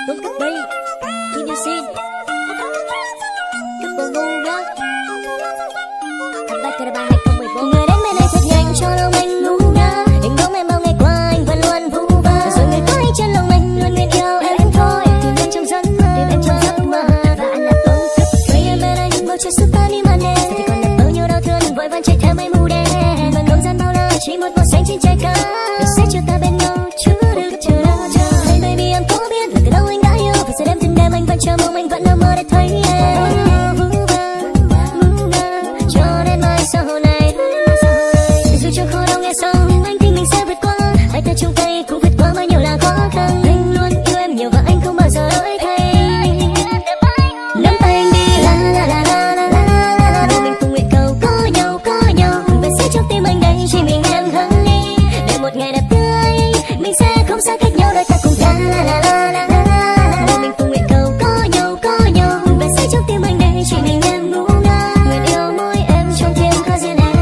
Tuấn Cắt Bi, Kim Như Xin, Cắt Bồ Ngu đó. Thằng Ba Cà Ba 2014. Người đến bên này thật nhanh cho lòng anh ngu ngơ. Hình bóng em bao ngày qua anh vẫn luôn vu vơ. Rồi người có hay chân lòng anh luôn nguyện yêu em thôi. Tìm em trong giấc mơ, tìm em trong giấc mơ. Và anh là Tuấn Cắt Bi. Vậy em bên anh bầu trời super đi màn đêm. Thì còn là bao nhiêu đau thương vội vàng chạy theo mây mù đen. Và không gian bao la chỉ một màu xanh trên trái cát. Được sẽ cho ta bên nhau chưa được chờ đợi. Hey baby em có biết là từ đâu anh đã yêu. Và giờ đêm từng đêm anh vẫn chờ mong anh vẫn nằm mơ để thấy em. Cho đến mai sau này. Dù cho khó đau nghe xong anh tin mình sẽ vượt qua. Hai ta chung tay cũng vượt qua bao nhiêu là khó khăn. Anh luôn yêu em nhiều và anh không bao giờ đổi thay. Nắm tay anh đi la la la la la la la. Để mình cùng nguyện cầu có nhau và sẽ trong tim anh đây chỉ mình em honey. Để một ngày đẹp tươi mình sẽ không xa cách nhau, đôi ta cùng la la la la la la. Để mình cùng nguyện cầu có nhau và sẽ trong tim anh đây chỉ mình em ngu ngơ. Nguyện yêu mỗi em trong thiên có riêng em.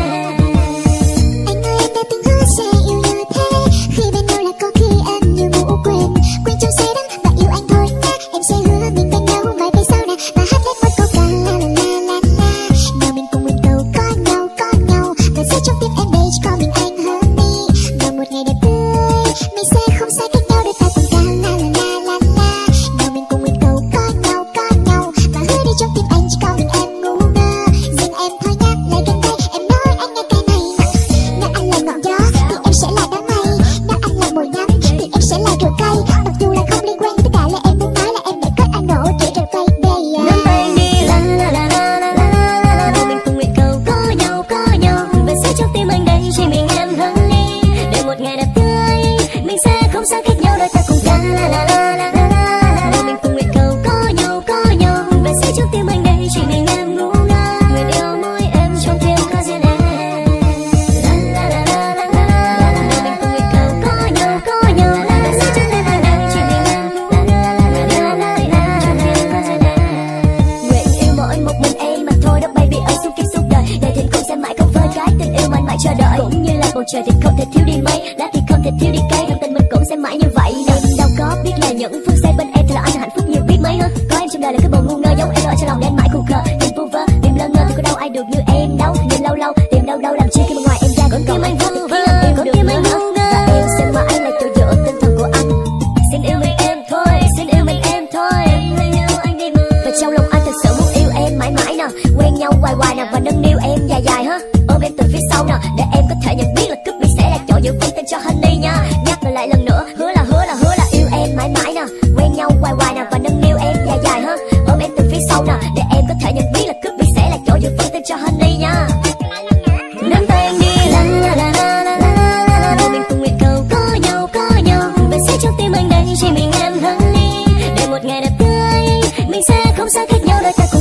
Anh ơi em đã từng hứa sẽ yêu như thế. Khi bên nhau là có khi em như ngủ quên. Quên trong say đắm và yêu anh thôi nhé. Em sẽ hứa mình bên nhau vài ngày sau này. Và hát lên một câu ca la la la la la. Nào mình cùng nguyện cầu có nhau và sẽ trong tim em đây chỉ có mình anh honey. Và một ngày đẹp tươi mình sẽ không xa cách nhau, để ta cùng ca la la la la la. Nào mình cùng nguyện cầu có nhau và hứa đi trong tim anh chỉ có mình em ngu ngơ. Riêng em thôi nhé, lại gần đây em nói anh nghe cái này. Nếu anh là ngọn gió thì em sẽ là đám mây. Nếu anh là mùi nắng thì em sẽ là rượu cây. Mặc dù là không liên quan, tất cả là em muốn nói là em đã kết anh nổ để rượu cây đây. Nắm tay anh đi la la la la la la la. Để mình cùng nguyện cầu có nhau và sẽ trong tim anh đây chỉ mình em honey. Để một ngày đẹp tươi mình sẽ không xa cách nhau, đôi ta cùng la la la la la la. Để mình cùng nguyện cầu có nhau và sẽ trong tim anh đây chỉ mình em ngu ngơ. Nguyện yêu mỗi em trong thiên có riêng em. La la la la la la. Để mình cùng nguyện cầu có nhau và sẽ trong tim anh đây chỉ mình em ngu ngơ. Trong thiên có riêng em. Nguyện yêu mỗi một mình em mà thôi đó baby ơi, suốt kiếp suốt đời. Đời tình cũng sẽ mãi không vơi cái tình yêu mà anh mãi chờ đợi. Cũng như là bầu trời thì không thể thiếu đi mây, lá thì không thể thiếu đi cây. Đồng tình mình cũng sẽ mãi như vậy. Em đâu có biết là những phương xây bên em thì là anh hạnh phúc nhiều biết mấy ha. Có em trong đời là cái bầu ngu ngơ giống em ở trong lòng đen mãi khù khờ. Tìm vu vơ tìm lơ ngơ thì có đâu ai được như em đâu. Nhìn lâu lâu tìm đâu đâu làm chi khi mà ngoài em ra còn tim anh vu vơ, còn tim anh ngu ngơ. Và em sẽ mãi là chỗ dựa tinh thần của anh. Xin yêu mình em thôi, xin yêu mình em thôi. Anh đi mà. Và trong lòng anh thật sự muốn yêu em mãi mãi nè. Quen nhau hoài hoài nè và nâng niu em dài dài ha. Ôm em từ phía sau nè để em có thể nhận biết là cướp bi sẽ là chỗ giữ vững tên cho honey nha. Nhắc lại lần nữa, hứa là yêu em mãi mãi nè. Quen nhau hoài hoài nè và nâng niu em dài dài ha. Ôm em từ phía sau nè để em có thể nhận biết là cướp bi sẽ là chỗ giữ vững tên cho honey nha. Nắm tay anh đi la la la la la la la. Để mình cùng nguyện cầu có nhau và sẽ trong tim anh đây chỉ mình em honey. Để một ngày đẹp tươi mình sẽ không xa cách nhau, đôi ta